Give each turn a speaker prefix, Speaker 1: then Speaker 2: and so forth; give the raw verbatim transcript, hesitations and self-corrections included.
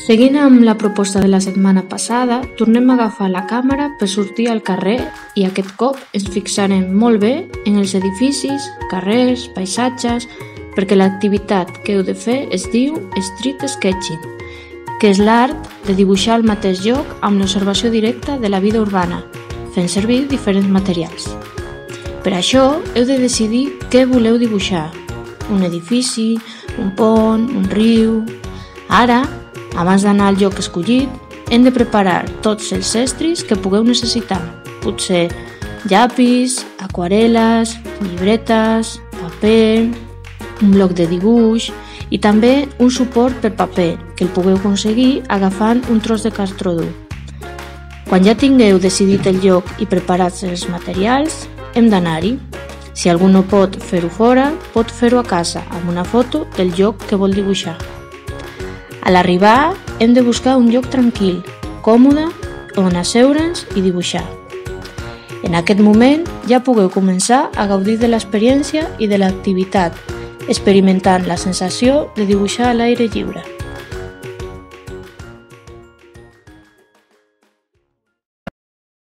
Speaker 1: Seguint amb la proposta de la setmana passada, tornem a agafar la càmera per sortir al carrer i aquest cop ens fixarem molt bé en els edificis, carrers, paisatges, perquè l'activitat que heu de fer es diu Street Sketching, que és l'art de dibuixar al mateix lloc amb l'observació directa de la vida urbana, fent servir diferents materials. Per això heu de decidir què voleu dibuixar, un edifici, un pont, un riu... Ara, abans d'anar al lloc escollit, hem de preparar tots els estris que pugueu necessitar. Potser llapis, aquarel·les, llibretes, paper, un bloc de dibuix i també un suport per paper que el pugueu aconseguir agafant un tros de cartró dur. Quan ja tingueu decidit el lloc i preparats els materials, hem d'anar-hi. Si algú no pot fer-ho fora, pot fer-ho a casa amb una foto del lloc que vol dibuixar. A l'arribar, hem de buscar un lloc tranquil, còmode, on asseure'ns i dibuixar. En aquest moment ja pugueu començar a gaudir de l'experiència i de l'activitat, experimentant la sensació de dibuixar a l'aire lliure.